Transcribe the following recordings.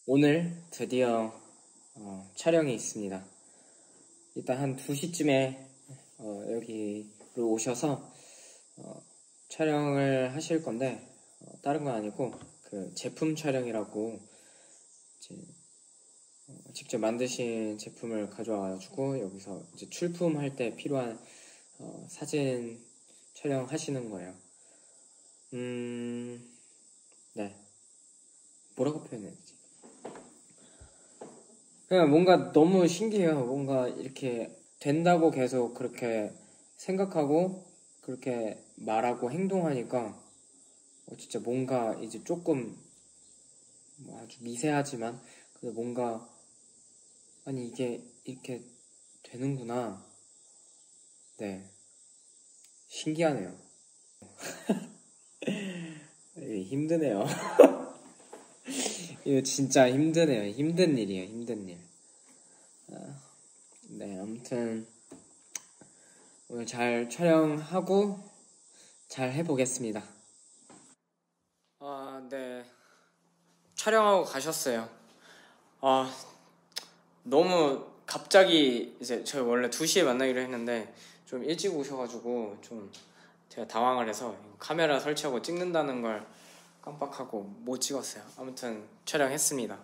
오늘 드디어 촬영이 있습니다. 일단 한 2시쯤에 여기로 오셔서 촬영을 하실 건데 다른 건 아니고 그 제품 촬영이라고 직접 만드신 제품을 가져와가지고 여기서 이제 출품할 때 필요한 사진 촬영하시는 거예요. 네. 뭐라고 표현해야 되지? 그냥 뭔가 너무 신기해요. 뭔가 이렇게 된다고 계속 그렇게 생각하고 그렇게 말하고 행동하니까 진짜 뭔가 이제 조금 아주 미세하지만 뭔가 아니 이게 이렇게 되는구나. 네, 신기하네요. 힘드네요. 이거 진짜 힘드네요. 힘든 일이에요. 힘든 일. 네, 아무튼 오늘 잘 촬영하고 잘 해보겠습니다. 네. 촬영하고 가셨어요. 너무 갑자기 이제 저희 원래 2시에 만나기로 했는데 좀 일찍 오셔가지고 좀 제가 당황을 해서 카메라 설치하고 찍는다는 걸 깜빡하고 못 찍었어요. 아무튼 촬영했습니다.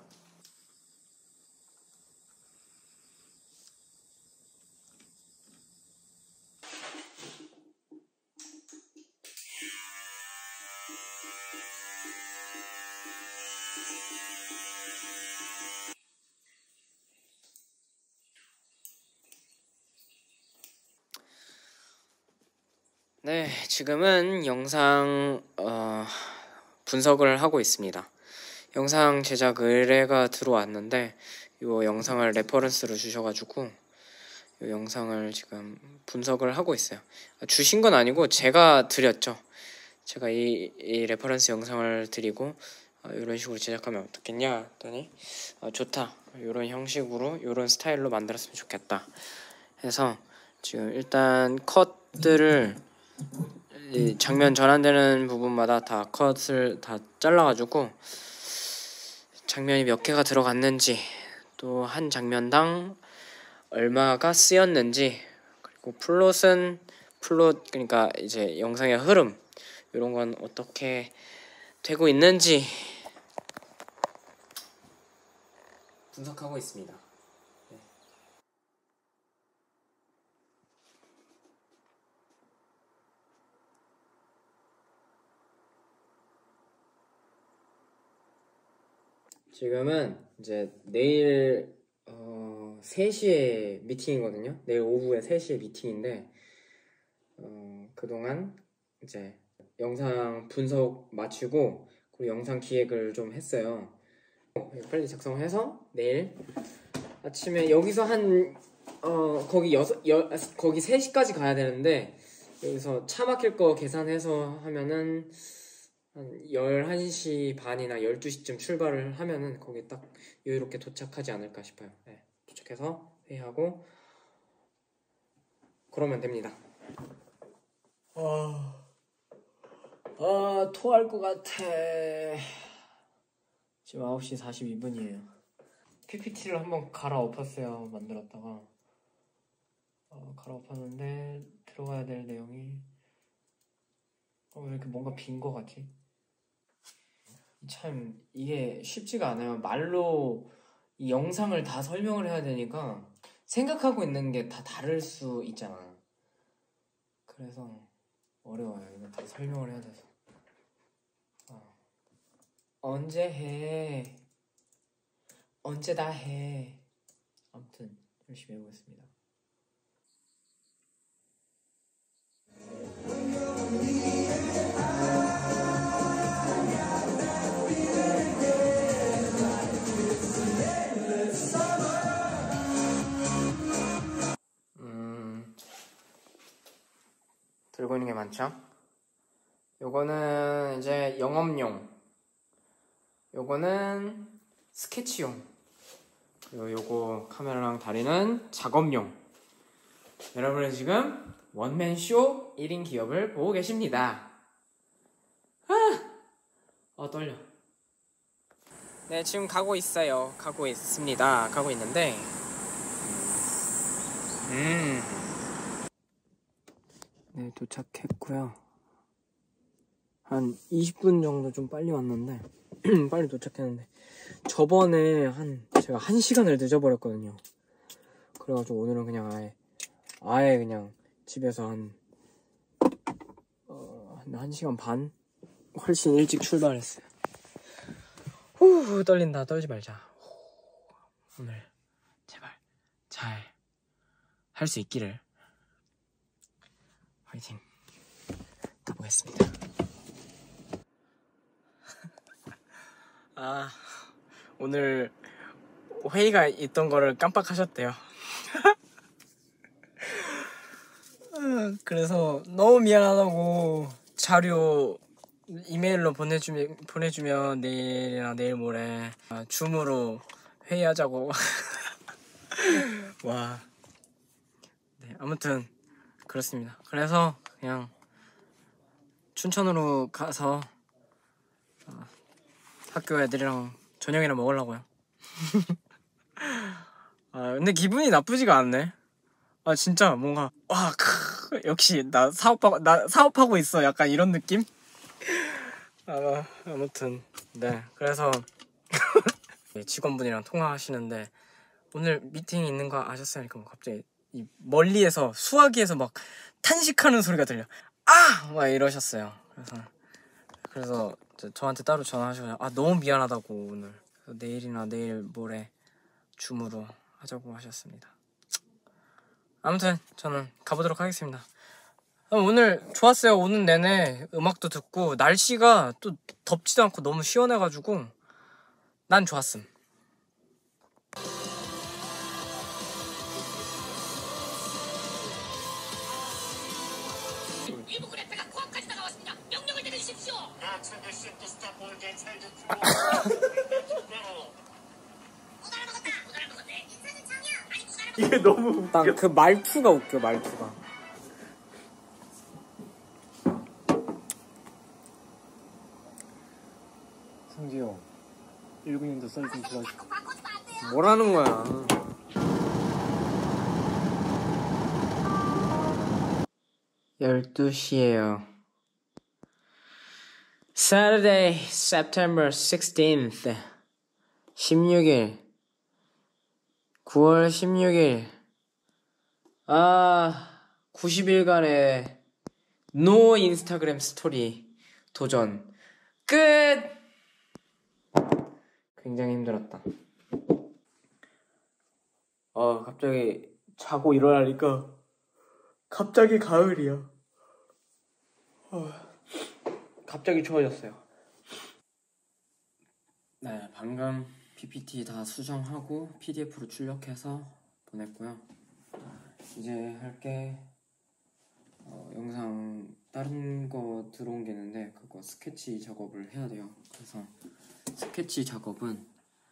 네, 지금은 영상 분석을 하고 있습니다. 영상 제작 의뢰가 들어왔는데 이 영상을 레퍼런스로 주셔가지고 이 영상을 지금 분석을 하고 있어요. 주신 건 아니고 제가 드렸죠. 제가 이 레퍼런스 영상을 드리고 이런 식으로 제작하면 어떻겠냐 했더니 좋다, 이런 형식으로 이런 스타일로 만들었으면 좋겠다 해서 지금 일단 컷들을 이 장면 전환되는 부분마다 다 컷을 다 잘라가지고 장면이 몇 개가 들어갔는지 또 한 장면당 얼마가 쓰였는지 그리고 플롯 그러니까 이제 영상의 흐름 이런 건 어떻게 되고 있는지 분석하고 있습니다. 네. 지금은 이제 내일 3시에 미팅이거든요. 내일 오후에 3시에 미팅인데 그동안 이제 영상 분석 마치고 그리고 영상 기획을 좀 했어요. 빨리 작성해서 내일 아침에 여기서 거기 3시까지 가야 되는데 여기서 차 막힐 거 계산해서 하면은 한 11시 반이나 12시쯤 출발을 하면은 거기 딱 여유롭게 도착하지 않을까 싶어요. 네, 도착해서 회의하고 그러면 됩니다. 토할 것 같아. 지금 9시 42분이에요. PPT를 한번 갈아엎었어요. 만들었다가 갈아엎었는데 들어가야 될 내용이 왜 이렇게 뭔가 빈 거 같지? 참 이게 쉽지가 않아요. 말로 이 영상을 다 설명을 해야 되니까 생각하고 있는 게 다 다를 수 있잖아. 그래서 어려워요. 이거 다 설명을 해야 돼서. 언제 해? 언제 다 해? 아무튼 열심히 해보겠습니다. 들고 있는 게 많죠? 요거는 이제 영업용, 요거는 스케치용, 그리고 요거 카메라랑 다리는 작업용. 여러분은 지금 원맨쇼 1인 기업을 보고 계십니다. 떨려. 네, 지금 가고 있어요. 가고 있습니다. 가고 있는데 네, 도착했고요. 한 20분 정도 좀 빨리 왔는데 빨리 도착했는데 저번에 제가 1시간을 늦어버렸거든요. 그래가지고 오늘은 그냥 아예 그냥 집에서 한 1시간 반? 훨씬 일찍 출발했어요. 후, 떨린다. 떨지 말자. 오늘 제발 잘 할 수 있기를. 화이팅. 가보겠습니다. 오늘 회의가 있던 거를 깜빡하셨대요. 그래서 너무 미안하다고 자료 이메일로 보내주면 내일이나 내일 모레 줌으로 회의하자고. 와. 네, 아무튼 그렇습니다. 그래서 그냥 춘천으로 가서 학교 애들이랑 저녁이나 먹으려고요. 근데 기분이 나쁘지가 않네. 진짜 뭔가 역시 나 사업하고 있어, 약간 이런 느낌? 아무튼 네, 그래서 직원분이랑 통화하시는데 오늘 미팅이 있는 거 아셨어요? 그러니까 갑자기 이 멀리에서 수화기에서 막 탄식하는 소리가 들려. 막 이러셨어요. 그래서 저한테 따로 전화하셔서 너무 미안하다고 오늘 내일이나 내일 모레 줌으로 하자고 하셨습니다. 아무튼 저는 가보도록 하겠습니다. 오늘 좋았어요. 오는 내내 음악도 듣고 날씨가 또 덥지도 않고 너무 시원해가지고 난 좋았음. 일부 그래프가 코앞까지 다가왔습니다. 명령을 내려주십시오. 이게 너무 웃겨. 난 그 말투가 웃겨, 말투가. 성지형 19년도 썰 좀 도와줘. 뭐라는 거야. (12시에요) Saturday, September 16th 16일 9월 16일 90일간의 노 인스타그램 스토리 도전 끝! 굉장히 힘들었다. 갑자기 자고 일어나니까 갑자기 가을이야. 갑자기 추워졌어요. 네, 방금 PPT 다 수정하고 PDF로 출력해서 보냈고요. 이제 할게 영상 다른 거 들어온 게 있는데 그거 스케치 작업을 해야 돼요. 그래서 스케치 작업은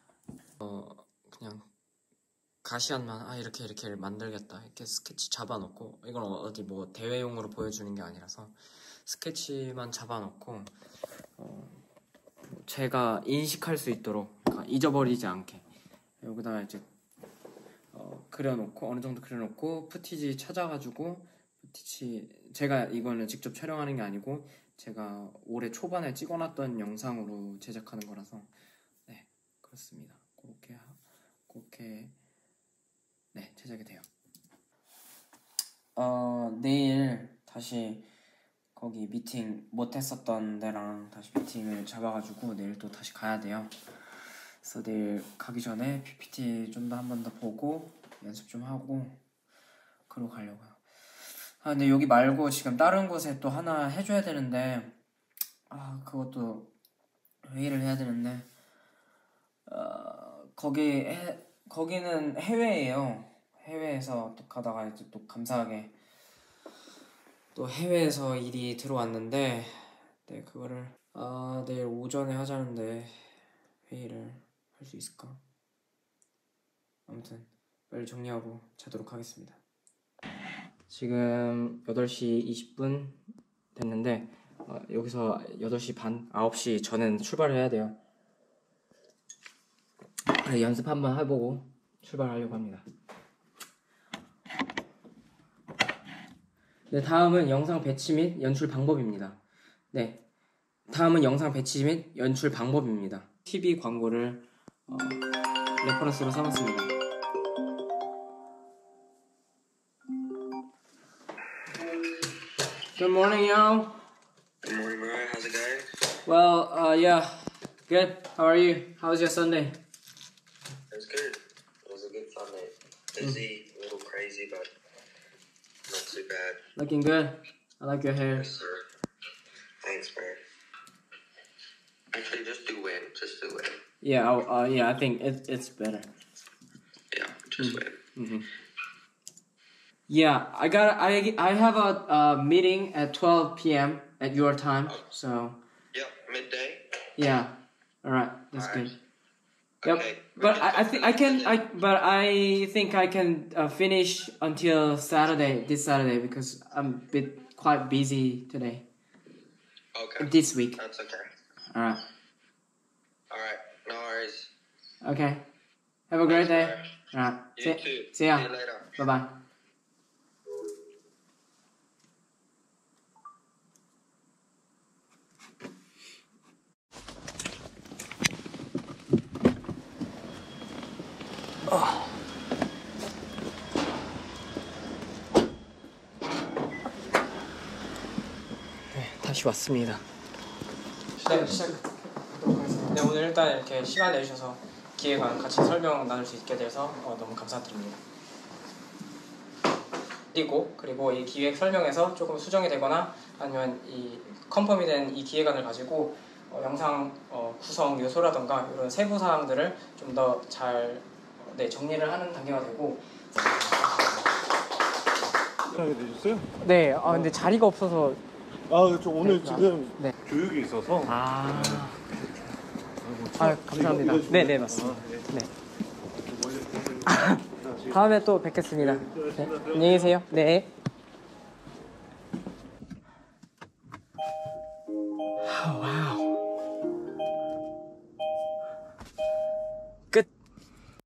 그냥 가시안만 이렇게 만들겠다 이렇게 스케치 잡아놓고, 이건 어디 뭐 대회용으로 보여주는 게 아니라서 스케치만 잡아놓고 제가 인식할 수 있도록, 그러니까 잊어버리지 않게 여기다가 이제 그려놓고, 어느 정도 그려놓고 푸티지 찾아가지고, 제가 이거는 직접 촬영하는 게 아니고 제가 올해 초반에 찍어놨던 영상으로 제작하는 거라서 네, 그렇습니다. 그렇게 네, 제작이 돼요. 내일 다시 거기 미팅 못했었던 데랑 다시 미팅을 잡아가지고 내일 또 다시 가야 돼요. 그래서 내일 가기 전에 PPT 좀 더 한 번 더 보고 연습 좀 하고 그러고 가려고요. 근데 여기 말고 지금 다른 곳에 또 하나 해줘야 되는데 그것도 회의를 해야 되는데 거기는 해외예요. 해외에서 또 가다가 이제 또 감사하게 또 해외에서 일이 들어왔는데, 네, 그거를 내일 오전에 하자는데 회의를 할 수 있을까? 아무튼 빨리 정리하고 자도록 하겠습니다. 지금 8시 20분 됐는데 여기서 8시 반, 9시 전엔 출발을 해야 돼요. 네, 연습 한번 해보고 출발하려고 합니다. 네, 다음은 영상 배치 및 연출 방법입니다. 네, 다음은 영상 배치 및 연출 방법입니다. TV 광고를 레퍼런스로 삼았습니다. Good morning, y'all. Good morning, Mariah. How's it going? Well, yeah, good. How are you? How was your Sunday? It was good. It was a good Sunday. Busy, a little crazy, but not too bad. Looking good. I like your hair. Yes, sir. Thanks, man. Actually, just do win. Just do win. Yeah, yeah, I think it's better. Yeah, just win. Yeah, I have a meeting at 12 p.m. at your time, so Yep, midday. yeah. All right, that's Alright. good. Yep. Okay. But I think I can finish until this Saturday because I'm quite busy today. Okay. This week. That's okay. All right. All right. No worries. Okay. Have a great day. All right. You too. See ya. See you later. Bye bye. 네, 다시 왔습니다. 네, 시작하도록 하겠습니다. 네, 오늘 일단 이렇게 시간 내주셔서 기획안 같이 설명 나눌 수 있게 돼서 너무 감사드립니다. 그리고 이 기획 설명에서 조금 수정이 되거나 아니면 이 컨펌이 된 이 기획안을 가지고 영상 구성 요소라던가 이런 세부 사항들을 좀 더 잘 정리를 하는 단계가 되고. 편하게 되셨어요? 네, 근데 자리가 없어서. 저 오늘 지금 네. 교육이 있어서. 감사합니다. 네, 맞습니다. 네. 다음에 또 뵙겠습니다. 네. 안녕히 계세요. 네. 와우.